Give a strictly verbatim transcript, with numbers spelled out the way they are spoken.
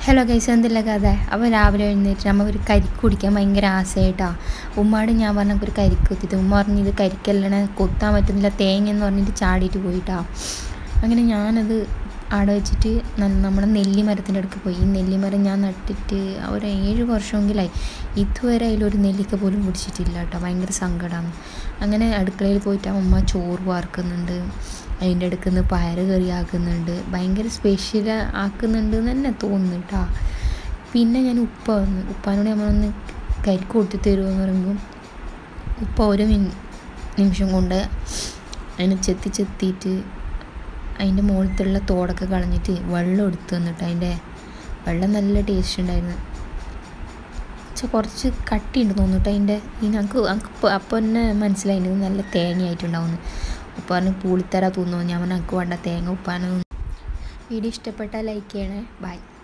Hello guys, എന്തില്ല കഥ. അപ്പോൾ രാവിലെ എഴുന്നേറ്റ് നമ്മൾ ഒരു കരിക്ക് കുടിക്കാൻ ഭയങ്കര ആശയായിട്ടാണ്. ഉമ്മാട് ഞാൻ പറഞ്ഞപ്പോൾ ഒരു കരിക്ക് കുത്തിയിട്ട് ഉമ്മ പറഞ്ഞ് ഇത് കരിക്കല്ലണേ, കൊത്താൻ പറ്റുന്നില്ല തേങ്ങ എന്ന് പറഞ്ഞിട്ട് ചാടിയിട്ട് പോയിട്ടാ. അങ്ങനെ ഞാനത് അവിടെ വെച്ചിട്ട് നമ്മുടെ നെല്ലിമരത്തിൻ്റെ അടുക്ക് പോയി. ഈ നെല്ലിമരം ഞാൻ നട്ടിട്ട് ഒരു ഏഴ് വർഷമെങ്കിലായി, ഇതുവരെ അതിലൊരു നെല്ലിക്ക പോലും പിടിച്ചിട്ടില്ല കേട്ടോ. ഭയങ്കര സങ്കടമാണ്. അങ്ങനെ അടുക്കളയിൽ പോയിട്ട് ഉമ്മ ചോറ് വാർക്കുന്നുണ്ട്, അതിൻ്റെ അടുക്ക് നിന്ന് പയറ് കറി ആക്കുന്നുണ്ട്, ഭയങ്കര സ്പെഷ്യൽ ആക്കുന്നുണ്ട് എന്ന് തന്നെ തോന്നുന്നു കേട്ടോ. പിന്നെ ഞാൻ ഉപ്പ വന്നു, ഉപ്പാനോട് നമ്മളൊന്ന് കരിക്ക് കൊടുത്ത് തരുമെന്ന് പറയുമ്പോൾ ഉപ്പ ഒരു നിമിഷം കൊണ്ട് അതിന് ചെത്തി ചെത്തിയിട്ട് അതിൻ്റെ മുകളിലത്തുള്ള തോടൊക്കെ കളഞ്ഞിട്ട് വെള്ളം എടുത്ത് തന്നിട്ട്, അതിൻ്റെ വെള്ളം നല്ല ടേസ്റ്റ് ഉണ്ടായിരുന്നു. പക്ഷെ കുറച്ച് കട്ടിയുണ്ട് തോന്നിട്ട് അതിൻ്റെ. ഈ ഞങ്ങൾക്ക് ഞങ്ങൾക്ക് അപ്പോൾ തന്നെ മനസ്സിലായിരുന്നു നല്ല തേങ്ങയായിട്ടുണ്ടാവുമെന്ന്. ഉപ്പ പറഞ്ഞ് പൂളിത്തര തോന്നുന്നു. ഞാൻ പറഞ്ഞു എനിക്ക് വേണ്ട തേങ്ങ ഉപ്പാനെ. വീഡിയോ ഇഷ്ടപ്പെട്ടാൽ ലൈക്ക് ചെയ്യണേ. ബൈ.